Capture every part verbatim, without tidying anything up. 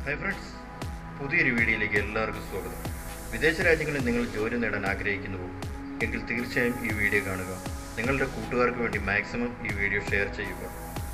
Hi friends, പുതിയൊരു വീഡിയോയിലേക്ക് എല്ലാവർക്കും സ്വാഗതം. വിദേശ രാജ്യങ്ങളിൽ നിങ്ങൾ ജോലി നേടാൻ ആഗ്രഹിക്കുന്നുവോ എങ്കിൽ തീർച്ചയായും ഈ വീഡിയോ കാണുക. നിങ്ങളുടെ കൂട്ടുകാർക്ക് വേണ്ടി മാക്സിമം ഈ വീഡിയോ ഷെയർ ചെയ്യുക.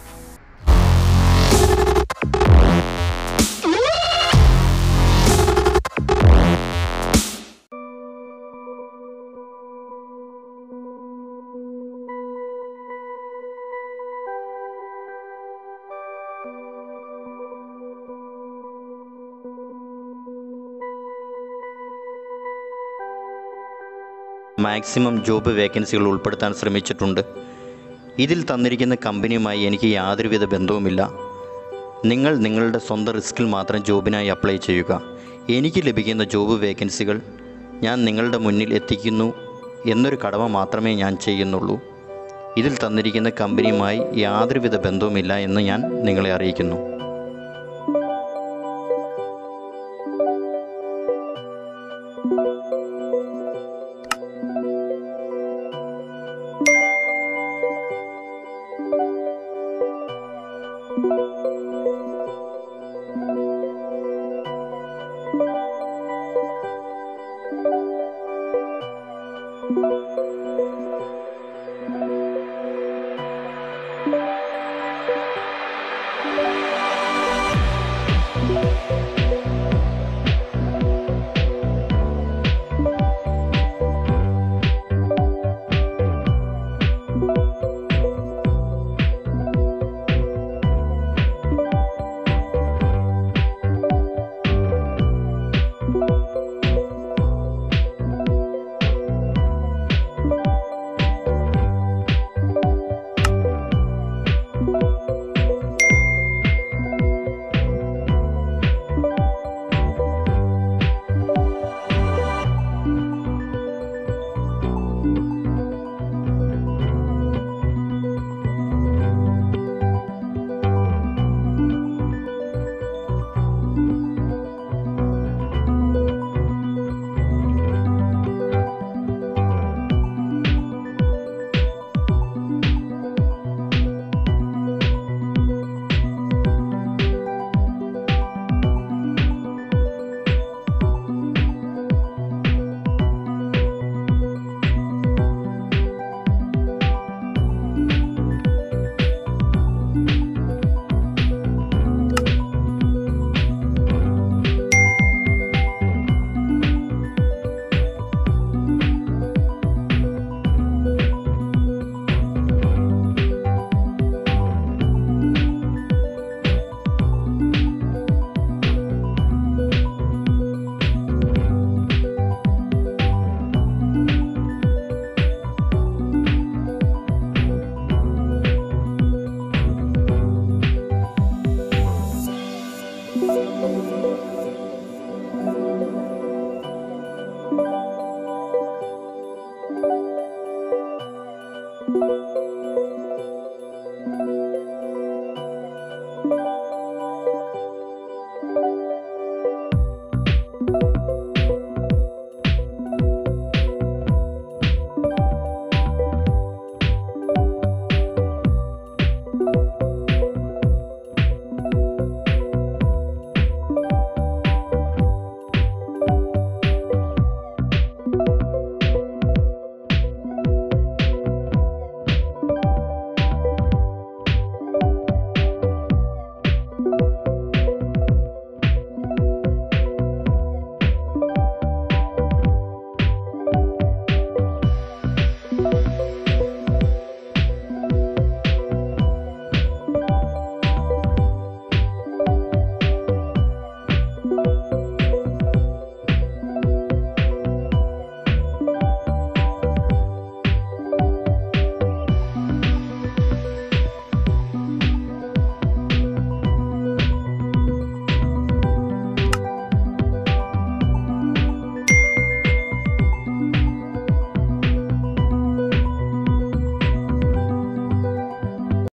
മാക്സിമം ജോബ് വേക്കൻസികൾ ഉൾപ്പെടുത്താൻ ശ്രമിച്ചിട്ടുണ്ട്. ഇതിൽ തന്നിരിക്കുന്ന കമ്പനിയുമായി എനിക്ക് യാതൊരുവിധ ബന്ധവുമില്ല. നിങ്ങൾ നിങ്ങളുടെ സ്വന്തം റിസ്കിൽ മാത്രം ജോബിനായി അപ്ലൈ ചെയ്യുക. എനിക്ക് ലഭിക്കുന്ന ജോബ് വേക്കൻസികൾ ഞാൻ നിങ്ങളുടെ മുന്നിൽ എത്തിക്കുന്നു എന്നൊരു കടമ മാത്രമേ ഞാൻ ചെയ്യുന്നുള്ളൂ. ഇതിൽ തന്നിരിക്കുന്ന കമ്പനിയുമായി യാതൊരുവിധ ബന്ധവുമില്ല എന്ന് ഞാൻ നിങ്ങളെ അറിയിക്കുന്നു. Thank you.